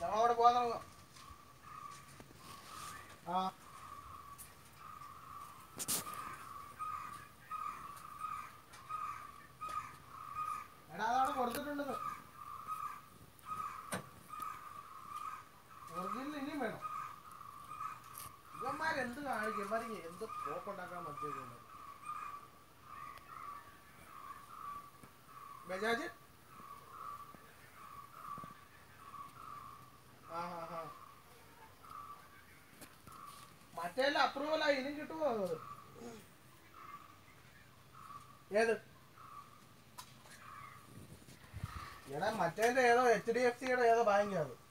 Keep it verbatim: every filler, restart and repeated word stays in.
ഞങ്ങളവിടെ പോകാൻ തുടങ്ങാം. ആ എടാ അതവിടെ കൊടുത്തിട്ടുണ്ടെന്ന്. ഒറിജിനൽ ഇനിയും വേണം. ഇവന്മാരെന്ത് കാണിക്കും? ഇവന്മാർക്ക് എന്ത് പോക്കുണ്ടാക്കാൻ പറ്റിയത്? ബജാജ് ആ ഹാ ഹാ മറ്റേല്ലാം അപ്രൂവലായി. ഇനിയും കിട്ടുമോ? ഏത് എടാ മറ്റേന്റെ ഏതോ എച്ച് ഡി എഫ് സിയുടെ ഏതോ ബാങ്കാണ്.